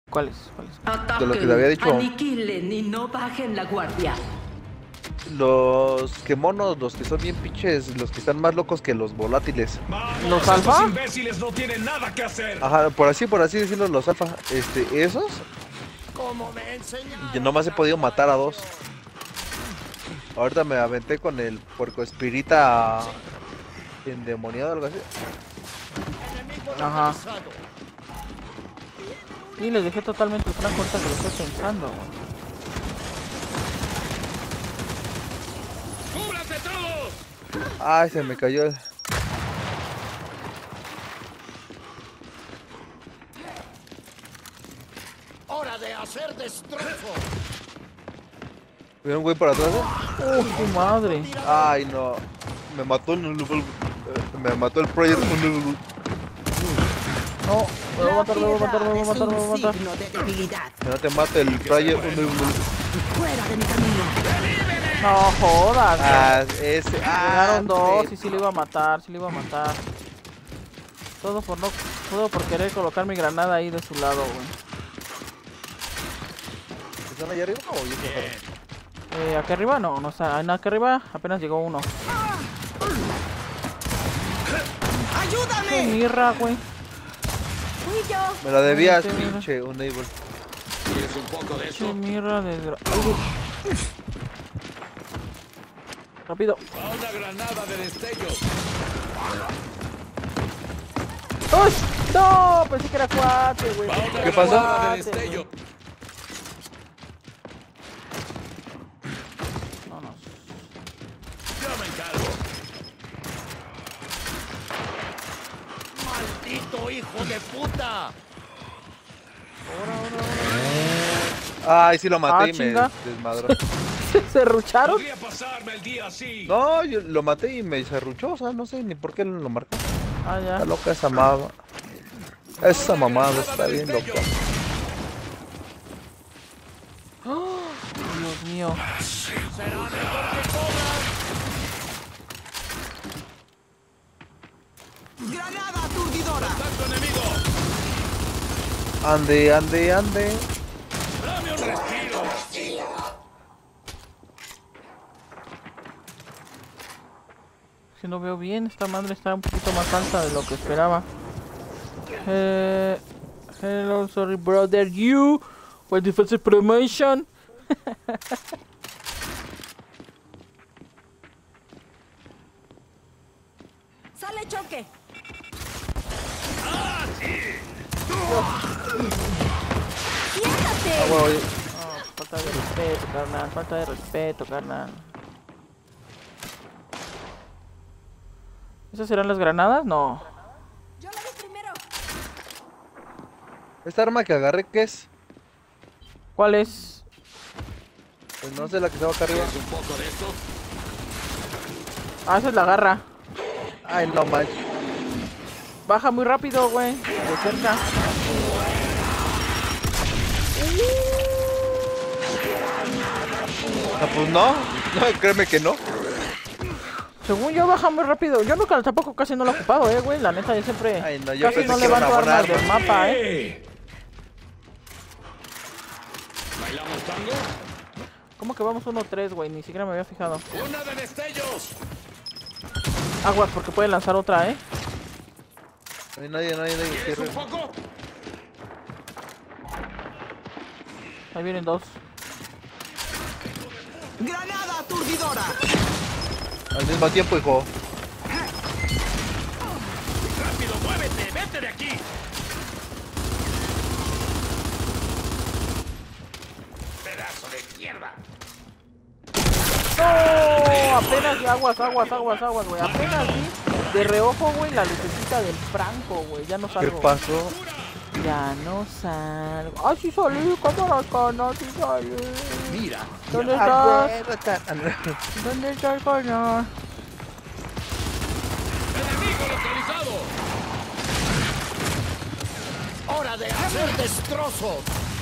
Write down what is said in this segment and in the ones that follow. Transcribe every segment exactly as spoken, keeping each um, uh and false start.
¿Cuáles? ¿Cuáles? De lo que le había dicho. Aniquilen y no bajen la guardia. Los que monos, los que son bien pinches, los que están más locos que los volátiles. ¿Los alfa? Imbéciles no tienen nada que hacer. Ajá, por así, por así decirlo, los alfa. Este, esos. Como me enseñaron. Yo nomás he podido matar a dos. Ahorita me aventé con el puerco espirita endemoniado o algo así. Ajá. Y les dejé totalmente el franco ahorita que lo estoy pensando, güey. ¡Cúbranse todos! Ay, se me cayó el... Hora de hacer destrozo. ¿Vieron un güey por atrás? ¿Eh? ¡Uh, tu madre! Ay, no. Me mató el... Me mató el Project... No, me voy a matar, me voy a matar, me voy a matar, me voy a matar. Signo de debilidad. Que no te mate el Project... Fuera de mi camino. No jodas, güey. Ah, ese... Llegaron Ah, dos sí. y sí le iba a matar, sí le iba a matar. Todo por no, todo por querer colocar mi granada ahí de su lado, güey. ¿Están allá arriba o yo estoy afuera? Eh, aquí arriba no, no está, no, aquí arriba apenas llegó uno. ¡Qué ¡Ayúdame! mirra, güey! Fui yo. Me la debías, Sí, sí, sí. pinche, un neighbor. ¿Quieres un poco de ¡Qué esto? mirra de... dra- Ay, güey. Rápido. A una granada de destello. ¡Uy! ¡No! Pensé que era cuate, güey. Va Pensé una que ¿Qué era pasó? granada de cuate, destello. güey. No, no. Yo me encargo. ¡Maldito hijo de puta! Ay, sí lo maté Ah, y me chinga. desmadró. ¿Se rucharon? Podría pasarme el día así. No, yo lo maté y me serruchó, o sea, no sé ni por qué lo marcó. Ah, ya. Está loca esa mamá. Esa mamada está bien loca. Dios mío. Será mejor que cobran. ¡Granada aturdidora! ¡Contacto enemigo! Ande, ande, ande. ¡Dame un respiro! Si no veo bien, esta madre está un poquito más alta de lo que esperaba. Eh, hello, sorry brother, you. What defensive promotion? ¡Sale choque! ¡Ah, sí! ¡Siéntate! Ah, bueno, oye, Oh, falta de respeto, carnal. Falta de respeto, carnal. ¿Esas serán las granadas? No. Yo la vi primero. esta arma que agarré, ¿qué es? ¿Cuál es? Pues no sé, la que estaba acá arriba. ¿Quieres un poco de esto? Ah, esa es la garra. Ay, no manches. Baja muy rápido, güey. De cerca. Ah, pues no. No, créeme que no. Según yo, baja muy rápido. Yo nunca, tampoco casi no lo he ocupado, eh, güey. La neta, yo siempre Ay, no, yo casi pensé no que era levanto una buena armas del arma. mapa, eh. ¡Eh! ¿Bailamos tango? ¿Cómo que vamos uno tres, güey? Ni siquiera me había fijado. ¡Una de destellos! Aguas, porque puede lanzar otra, eh. No hay nadie, nadie, nadie. ¿Quieres un Cierre. poco? Ahí vienen dos. ¡Granada aturdidora! Al mismo tiempo, hijo. ¡Rápido, muévete! ¡Vete de aquí! ¡Pedazo de mierda! ¡No! Apenas vi aguas, aguas, aguas, aguas, güey. Apenas vi de reojo, güey, la lucecita del Franco, güey. Ya no ¿Qué salgo. pasó? Ya no salgo. ¡Ay, sí salí! ¡Cámara, cana! ¡Sí salí! Mira. ¿Dónde Ah, estás? bueno, ta- ¿Dónde está el cana? ¡Enemigo localizado! ¡Hora de hacer destrozos!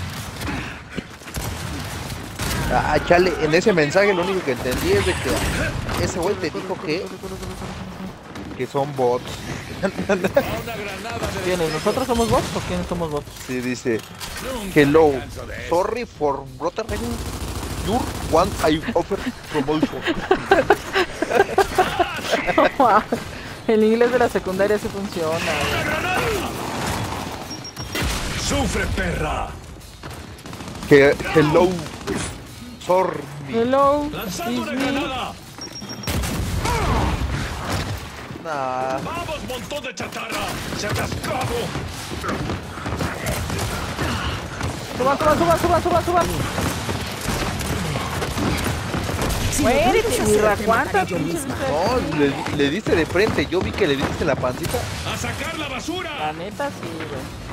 Ah, chale, en ese mensaje lo único que entendí es de que ese güey te dijo que que son bots. A una granada de ¿Quiénes? ¿Nosotros somos bots o quiénes somos bots? Sí, dice, Nunca hello, me canso de eso. sorry for brother. Your one I offer promotion. El inglés de la secundaria sí funciona. güey. ¡Sufre, perra! Que, hello, sorry. Hello, ¡Lanzando it's una me. granada! Nah. ¡Vamos, montón de chatarra! ¡Se atascado! Suban, suban, suban, suban, suban, suban. Si me Muérete, vuelves a mirra, hacer, te ¿cuántas mataré yo pinches misma. veces? No, le, le diste de frente. Yo vi que le diste la pancita. ¡A sacar la La basura! neta sí, güey.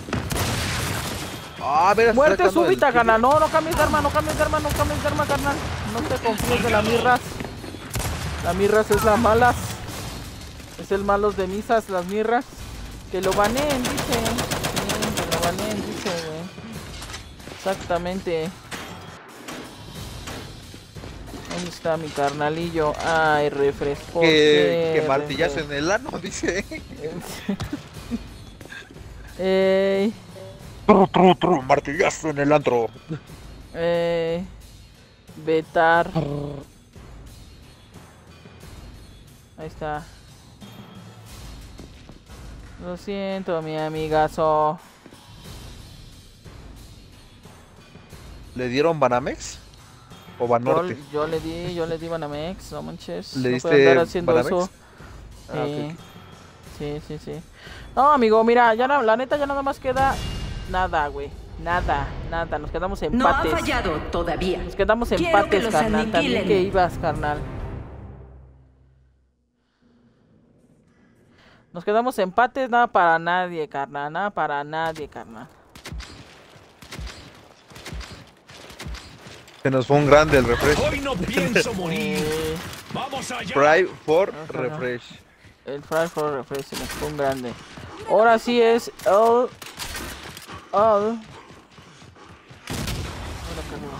Ah, a ver, está Muerte sacando el- súbita, carnal. No, no cambies de arma, no cambies de arma, no cambies de arma, carnal. No te confíes de la mirras. La mirras es la malas. Es el malos de misas, las mirras. Que lo baneen, dice. Sí, que lo baneen, dice, güey. Exactamente. ¿Dónde está mi carnalillo? Ay, refresco. Que, que martillazo en el ano, dice. Ey, Tru, tru, tru, martillazo en el antro. ey. Vetar. Ahí está. Lo siento, mi amigazo. ¿Le dieron Banamex? ¿O Yo, Banorte? yo le di, yo le di Banamex, no manches. ¿Le no diste puedo andar haciendo Banamex? eso. Ah, ok, Sí. ok. Sí, sí, sí. No, amigo, mira, ya no, la neta ya nada más queda nada, güey. Nada, nada. Nos quedamos No ha empates. fallado todavía. Nos quedamos Quiero que empates, los carnal. También aniquilen. que ibas, carnal. Nos quedamos empates, nada para nadie, carnal. Nada para nadie, carnal. Se nos fue un grande el refresh. Hoy no pienso morir. Eh, ¡Vamos allá! Fry for Ajá. refresh. el Fry for Refresh se nos fue un grande. Ahora sí es el... El... Mira qué arriba.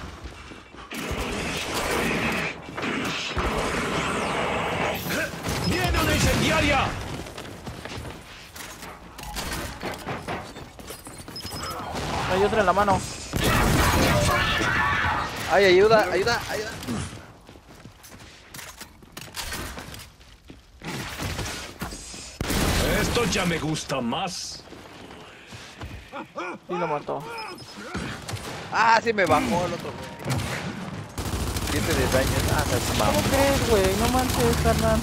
¡Viene una incendiaria! Hay otra en la mano. Ay, ayuda, ayuda, ayuda. Esto ya me gusta más. Y lo mató. Ah, sí me bajó el otro, güey. siete de daño. Ah, se ¿Cómo mamó. crees, güey? No manches, carnal.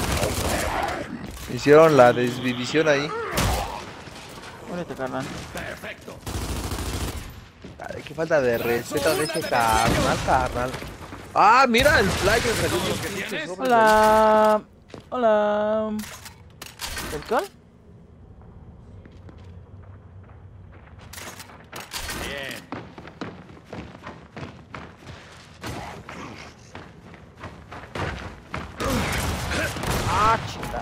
Hicieron la desvivisión ahí. Muérete, carnal. Perfecto. Ay, qué falta de respeto de este carnal, carnal. Ah, mira, el fly que salió bien que pinches tienes? sobres ahí. Hola. Hola. ¿El cuál? Bien. Ah, chica.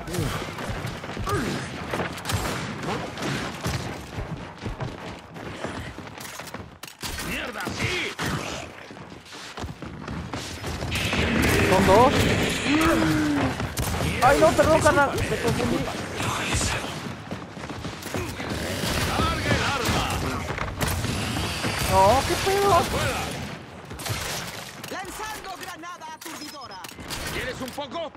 ¡Mierda, sí! Son dos. Ay, no, perdón, carnal. Me confundí. ¡Carga el arma! No, qué pedo. ¡Fuera! Lanzando granada aturdidora. ¿Quieres un poco?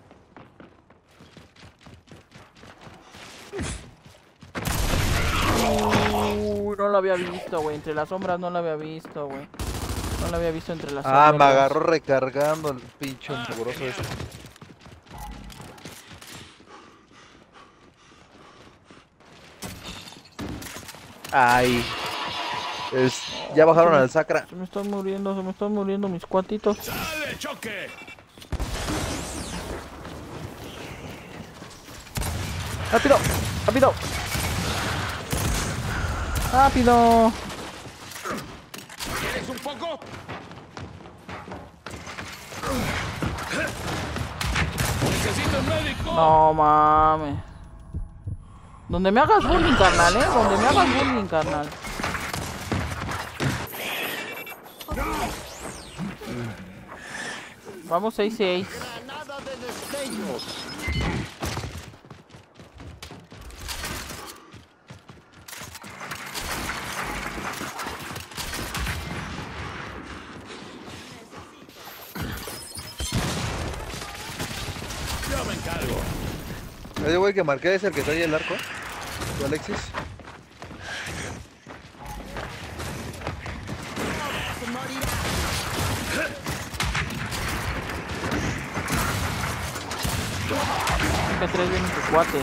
Uy, no lo había visto, güey. Entre las sombras no lo había visto, güey. No lo había visto entre las Ah, sombras. me agarró recargando el pinche mugroso ese. Ay. Es, ya bajaron al sacra. Se me están muriendo, se me están muriendo mis cuatitos. ¡Sale, choque! ¡Rápido! ¡Rápido! ¡Rápido! ¿Quieres un poco? ¡Necesito un médico! No mames. Donde me hagas bullying, carnal, eh. Donde me hagas bullying, carnal. Vamos seis seis. Granada de destellos. algo. Ese güey que marqué es el que trae el arco. ¿Tú, Alexis? Que tres viene tu cuate.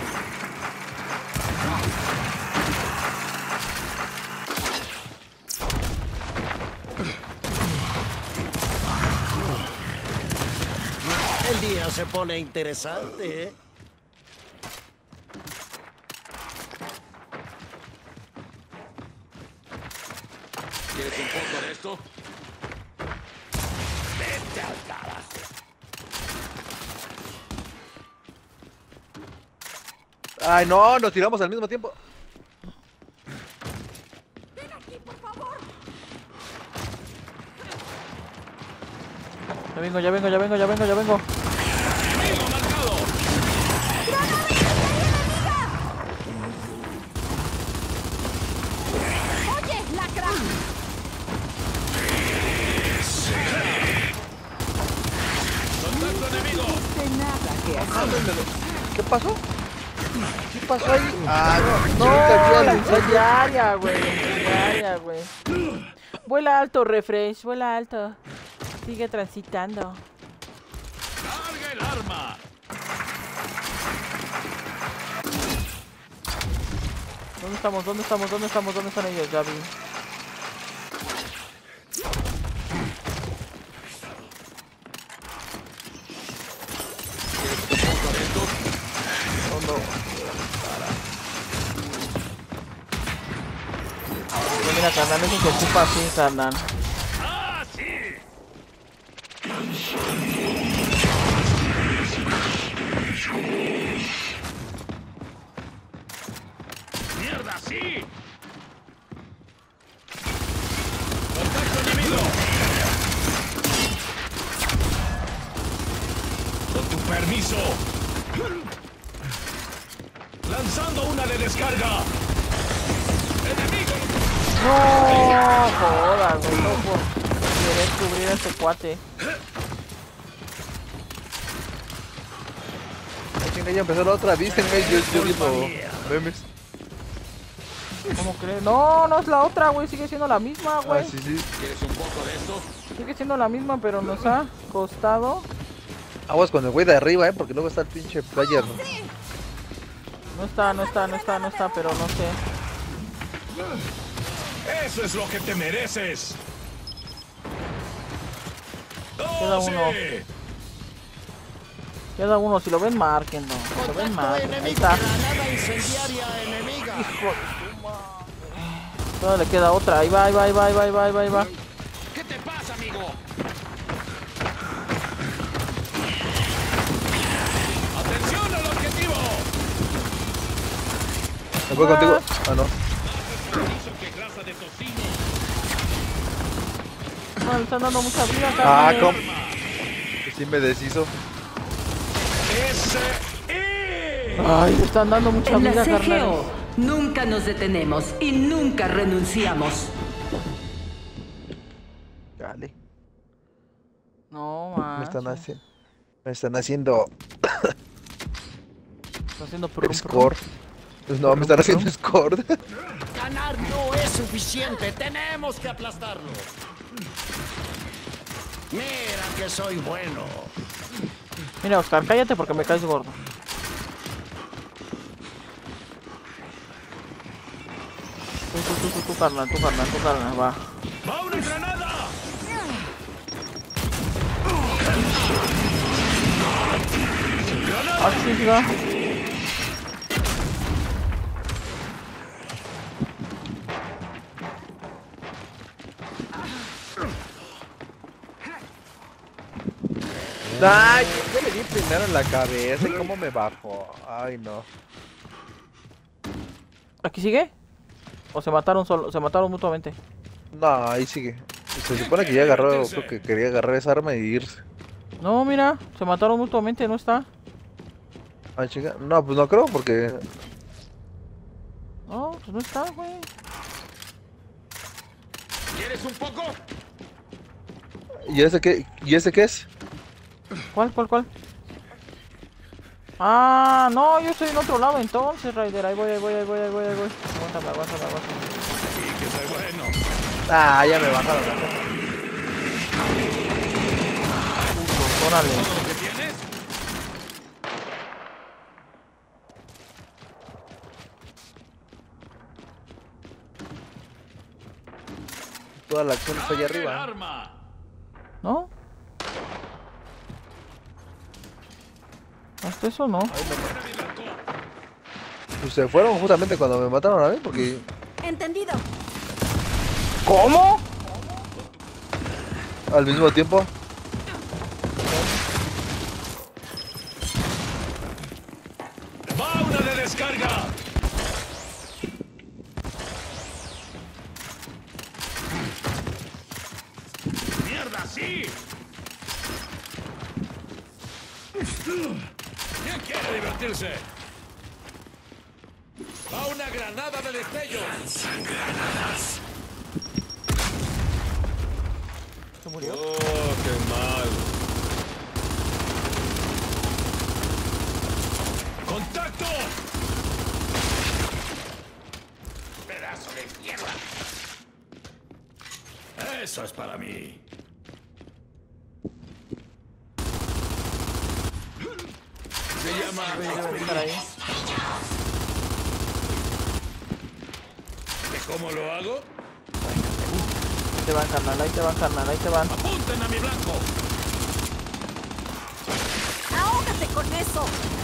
El día se pone interesante, ¿eh? ¿Quieres un poco de esto? Vete al carajo. Ay, no, nos tiramos al mismo tiempo. Ya vengo, ya vengo, ya vengo, ya vengo, ya vengo. ¡Amigo marcado! Oye, lacra. ¡Contacto enemigo! De nada que hacer. ¿Qué pasó? ¿Qué pasó ahí? Ah, no, No, ahorita la vi al- incendiaria, güey. La incendiaria, güey. Vuela alto, refresh, vuela alto. Sigue transitando. ¡Carga el arma! ¿Dónde estamos? ¿Dónde estamos? ¿Dónde estamos? ¿Dónde están ellos? Ya vi. ¿Quieres un poco de esto? No, no. Pues mira, carnal, eso se ocupa así, carnal. ¡Ah, sí! ¡Mierda, sí! ¡Contacto enemigo! Con tu permiso. Lanzando una de descarga. ¡Enemigo! No, jodas, güey, no por querer cubrir a este cuate. Ay, chinga, ya empezó la otra, vístenme, yo, yo viendo memes. ¿Cómo crees? No, no es la otra, güey, sigue siendo la misma, Ah, güey. sí, sí. ¿Quieres un poco de esto? Sigue siendo la misma, pero nos ha costado. Aguas con el güey de arriba, eh, porque luego está el pinche player. No está, no está, no está, no está, pero no sé. ¡Eso es lo que te mereces! Queda ¡Oh, uno. sí! Queda uno, si lo ven, márquenlo. Si lo ven, Contacto márquenlo. Ahí enemigo. está. Granada incendiaria enemiga. Hijo de tu madre. Todavía le queda otra. Ahí va, ahí va, ahí va, ahí va, ahí va, ahí va, ahí va. ¿Qué te pasa, amigo? ¡Atención al objetivo! ¿Me voy contigo? Ah, no. Hizo que grasa de tocino. No, le están dando mucha vida, Ah, carnal. ¿cómo? Que sí me deshizo. ¡Ese! ¡Eh! Ay, le están dando mucha En la vida, C G carnal. O nunca nos detenemos y nunca renunciamos. Dale. No, Me man. están haciendo. Me están haciendo Está haciendo prum, prum. score. Pues no, me están haciendo score. Ganar no es suficiente. Tenemos que aplastarlo. Mira que soy bueno. Mira, Oscar, cállate porque me caes gordo. Tú, tú, tú, tú, tú, carnal, tú, carnal, tú, carnal, va. ¡Va una granada! ¡Granada! Así va. Ay, yo le di primero en la cabeza y cómo me bajó. Ay, no. ¿Aquí sigue? ¿O se mataron solo? Se mataron mutuamente. No, ahí sigue. Se supone que ya agarró, creo que quería agarrar esa arma y irse. No, mira, se mataron mutuamente, no está. Ay, chica. No, pues no creo porque. No, pues no está, güey. ¿Quieres un poco? ¿Y ese qué? ¿Y ese qué es? ¿Cuál, cuál, cuál? Ah, no, yo estoy en otro lado entonces, Raider. Ahí voy, ahí voy, ahí voy, ahí voy, ahí voy. Aguántame, aguántame, aguántame. Sí, que soy bueno. Ah, ya me bajaron la cosa. Órale. ¿Todo lo que tienes? Toda la acción está allá ¡Abre el arriba. arma! ¿No? Hasta eso no. Pues se fueron justamente cuando me mataron a mí porque... Entendido. ¿Cómo? Al mismo tiempo. ¡Va una de descarga! ¡Mierda, sí! ¿Quién quiere divertirse? ¡Va una granada de destello! ¿Se murió? ¡Oh, qué mal! ¡Contacto! ¡Pedazo de mierda! Eso es para mí. Se llama... Debe estar ahí. ¿Cómo lo hago? Ahí te van, carnal, ahí te van, carnal, ahí te van. ¡Apunten a mi blanco! Ahógate con eso.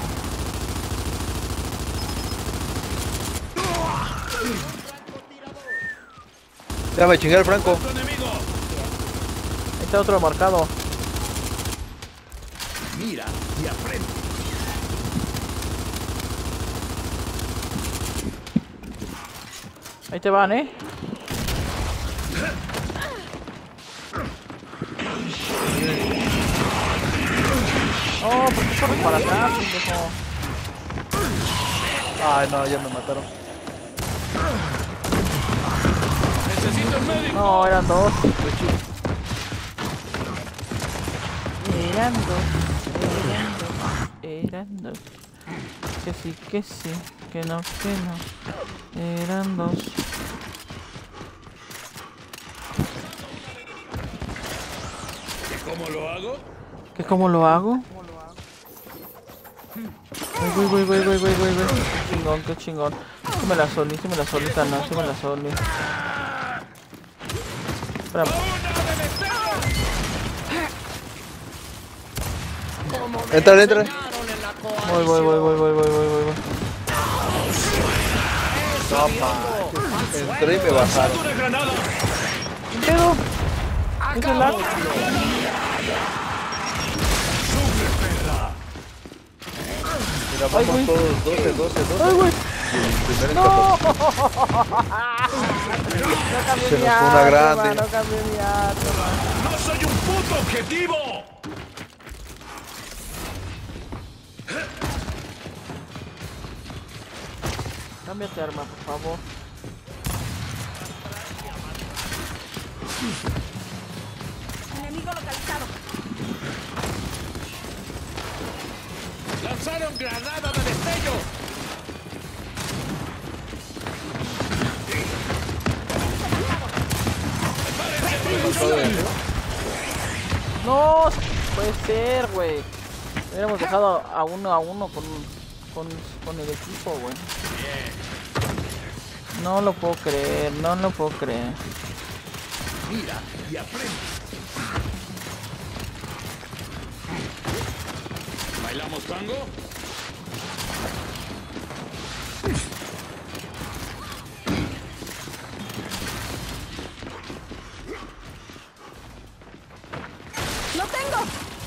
Ya me chingué el Franco. ¡Otro enemigo! Ahí está otro marcado. Mira y aprende. Ahí te van, ¿eh? Oh, ¿por qué corres para atrás, pendejo? Ay, no, ya me mataron. ¡Necesito un médico! No, eran dos. Eran dos. Eran dos. Eran dos. Que sí, que sí. Que no, que no. Eran dos. ¿Cómo lo hago? ¿Qué cómo lo hago? Voy, voy, voy, voy, voy, voy, voy. Qué chingón, qué chingón. Sí me la solí, sí me la solí, no, sí me la solí. Espera. Entra, entra. Voy, voy, voy, voy, voy, voy, voy, voy, voy. No manches. Entré y me bajaron. ¡Una granada! ¿Qué pedo? ¿Es el lag? Mira, Ay, güey. vamos todos doce, doce, doce. ¡Ay, güey! Primer ¡No! empate. No cambié Se mi nos fue una arma, grande. no cambié mi arma. ¡No soy un puto objetivo! Cámbiate arma, por favor. Enemigo localizado. ¡Lanzaron granada de destello! No, puede ser, güey. Hubiéramos dejado a uno a uno con, con, con el equipo, güey. No lo puedo creer, no lo puedo creer. Mira y aprende. ¿Bailamos tango? ¡Lo tengo!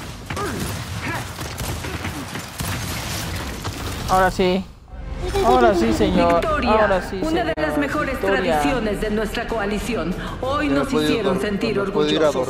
Ahora sí. Ahora sí, señor. Victoria, Ahora sí, una de señor. las mejores Victoria. tradiciones de nuestra coalición. Hoy Ya me nos puedo ir a hicieron dor- sentir me puedo ir a orgullosos.